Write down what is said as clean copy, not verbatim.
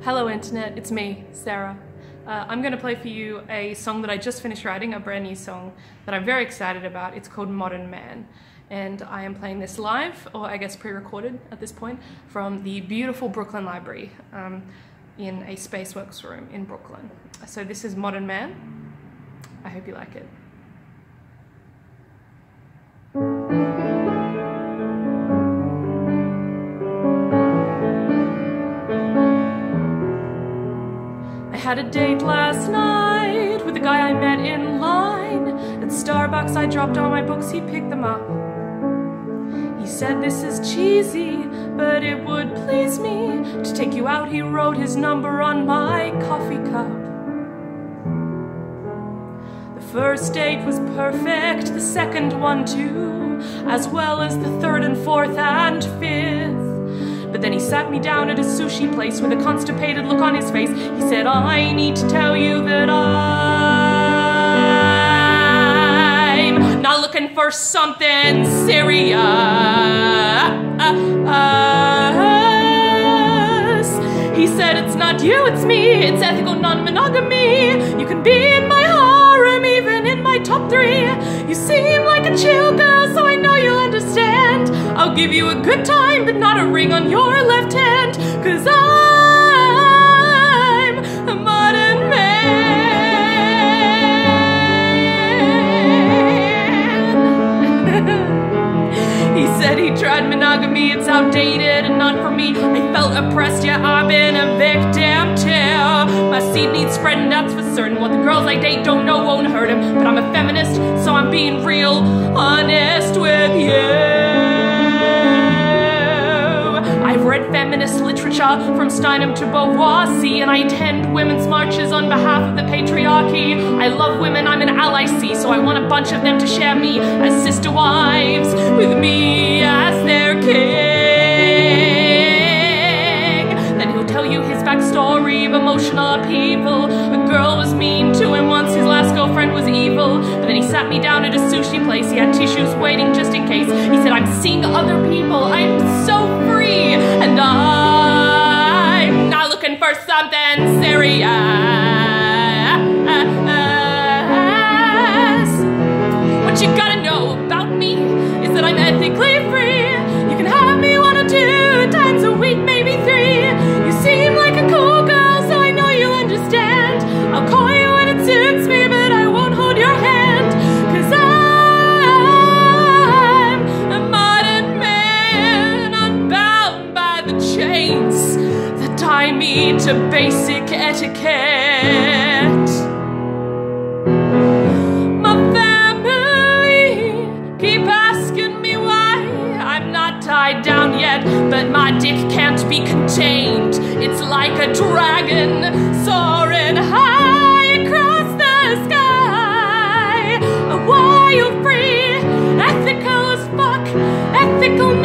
Hello Internet, it's me, Sarah. I'm going to play for you a song that I just finished writing, a brand new song that I'm very excited about. It's called Modern Man. And I am playing this live, or I guess pre-recorded at this point, from the beautiful Brooklyn Library in a Spaceworks room in Brooklyn. So this is Modern Man. I hope you like it. I had a date last night with a guy I met in line. At Starbucks I dropped all my books, he picked them up. He said this is cheesy, but it would please me to take you out. He wrote his number on my coffee cup. The first date was perfect, the second one too, as well as the third and fourth and fifth. But then he sat me down at a sushi place with a constipated look on his face. He said, I need to tell you that I'm not looking for something serious. He said, it's not you, it's me. It's ethical non-monogamy. You can be in my harem, even in my top 3. You seem like a chill girl, so I know you'll understand. I'll give you a good time, but not a ring on your left hand, 'cause I'm a modern man. He said he tried monogamy, it's outdated and not for me. I felt oppressed, yeah, I've been a victim too. My seed needs spreading, that's for certain. What the girls I date don't know won't hurt him. But I'm a feminist, so I'm being real honest with you. I've read feminist literature from Steinem to Beauvoir, and I attend women's marches on behalf of the patriarchy. I love women, I'm an ally, so I want a bunch of them to share me as sister wives, with me as their king. Then he'll tell you his backstory of emotional upheaval. A girl was mean to him once, his last girlfriend was evil. But then he sat me down at a sushi place, he had tissues waiting just in case. He said, I'm seeing other people, I'm so free, and I'm not looking for something serious. What you gotta know about me is that I'm ethically free. You can have me 1 or 2 times a week, maybe 3. You seem like a cool girl, so I know you'll understand. I'll call you when it suits me, but I won't hold your hand, 'cause I'm a modern man, unbound by the chains that tie me to basic etiquette. My family keep asking me why I'm not tied down yet, but my dick can't be contained. It's like a dragon soaring high across the sky. A wild free, ethical as fuck, ethical